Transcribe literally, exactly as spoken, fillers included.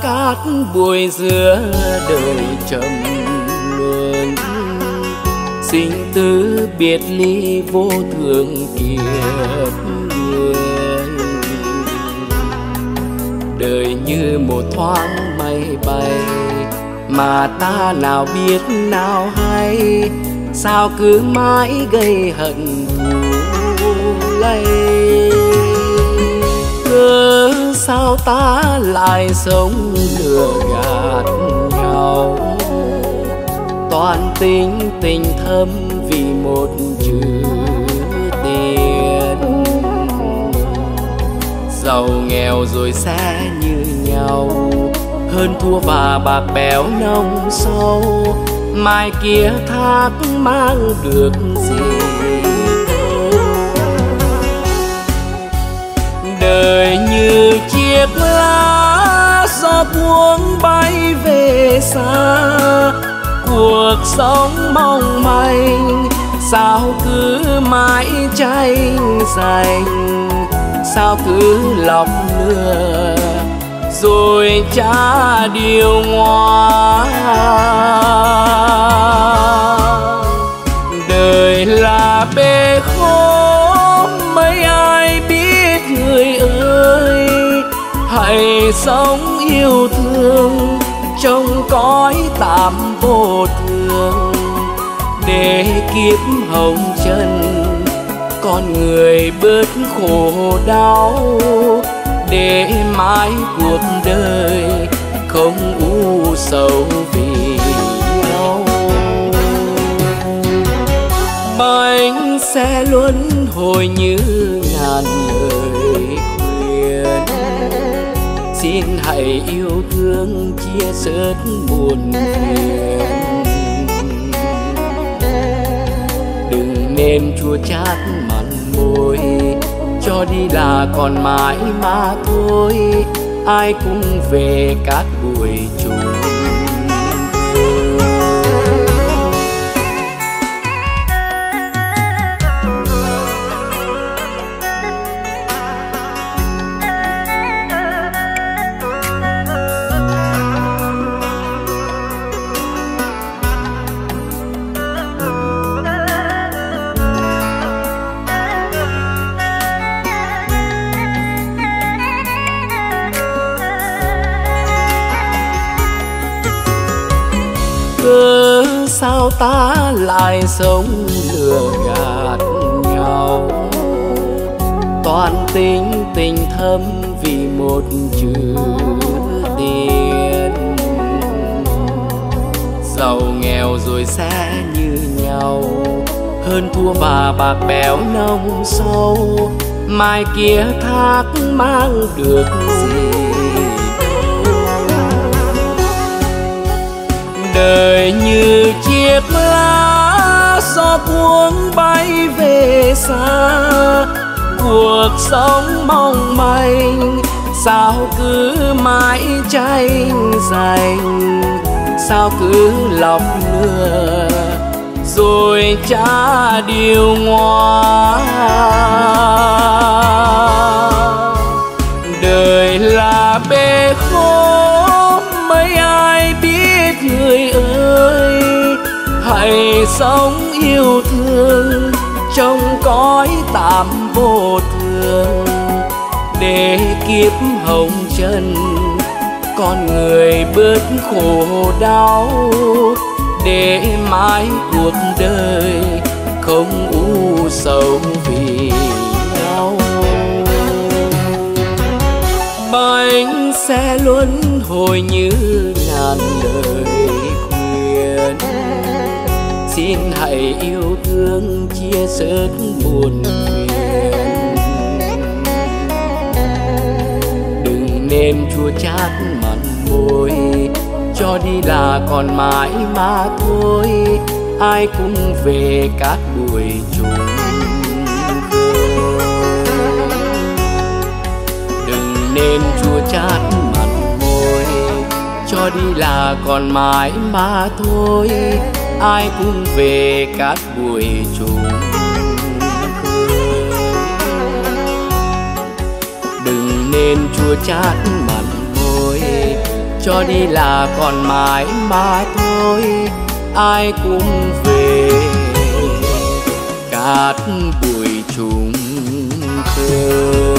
cát bụi giữa đời trầm luân, sinh tử biệt ly vô thường kiếp người. Đời như một thoáng mây bay, mà ta nào biết nào hay, sao cứ mãi gây hận thù lây. Cớ sao ta lại sống lừa gạt nhau, toàn tình tình thâm vì một chữ tiền. Giàu nghèo rồi sẽ như nhau, hơn thua và bạc béo nông sâu, mai kia thác mang được gì đâu. Đời như chiếc lá gió buông bay về xa, cuộc sống mong manh sao cứ mãi tranh giành, sao cứ lọc lừa rồi trả điều ngoan. Đời là bể khổ mấy ai biết người ơi, hãy sống yêu thương trong cõi tạm vô thường, để kiếp hồng trần con người bớt khổ đau, để mãi cuộc đời không u sầu vì nhau. Bánh xe luân hồi như ngàn lời khuyên, xin hãy yêu thương chia sớt buồn phiền. Đừng nên chua chát mặn môi, cho đi là còn mãi mà thôi, ai cũng về cát bụi trùng. Cớ sao ta lại sống lừa gạt nhau, toàn tình tình thâm vì một chữ tiền. Giàu nghèo rồi sẽ như nhau, hơn thua và bạc béo nông sâu, mai kia thác mang được gì. Đời như chiếc lá gió buông bay về xa, cuộc sống mong manh sao cứ mãi tranh giành, sao cứ lọc lừa rồi trả điều ngoan. Đời là bể khổ mấy ai biết người ơi, hãy sống yêu thương trong cõi tạm vô thường, để kiếp hồng trần con người bớt khổ đau, để mãi cuộc đời không u sầu vì nhau. Bánh xe luân hồi như ngàn lời khuyên, xin hãy yêu thương chia sớt buồn phiền. Đừng nên chua chát mặn môi, cho đi là còn mãi mà thôi, ai cũng về cát bụi trùng. Đừng nên chua chát mặn môi, cho đi là còn mãi mà thôi, ai cũng về cát bụi trùng. Đừng nên chua chát mặn môi, cho đi là còn mãi mà thôi, ai cũng về cát bụi trùng khơi.